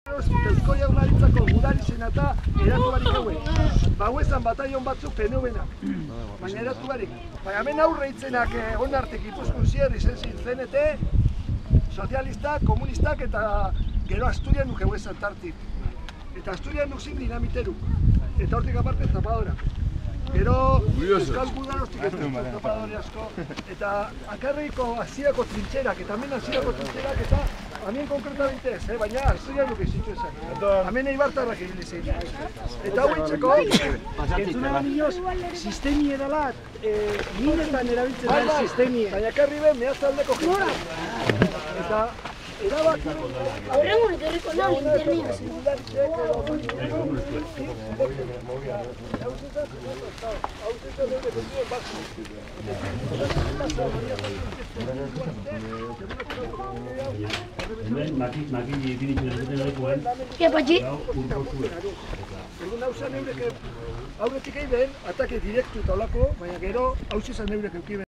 Eusko Jaurlaritzako gudari senata eratu barik hauen. Bauezan bataion batzuk PNV-nak, baina eratu barik. Baina hemen aurre hitzenak onartek Gipuzkoan zier izen zinete, sozialistak, komunistak eta gero Asturian nuke huezan tartik. Eta Asturian nuk zin dinamiteruk. Eta hortik aparte zapadora. Gero Euskal Gudarostik ez dut zapadore asko. Eta akarriko hasierako trintxerak, eta hemen hasierako trintxerak eta hemen konkretamente ez, baina Asturian nuke zitu esan. Hemen eibartarrak egin zein. Eta hau itxeko, entzuna nioz, sistemi edalat, minetan erabiltzen da sistemie. Baina akarri ben, mehatzaldeko jentzen. Eta erabak... Horrengo etorriko nahi internia. ¿Qué patxi? Egun hau zen eurek aurretik egin, atake direktu eta olako, baina gero hau zizan eurek eukiben.